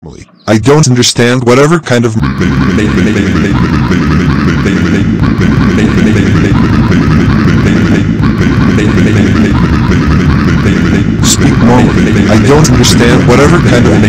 I don't understand whatever kind of speak normally. I don't understand whatever kind of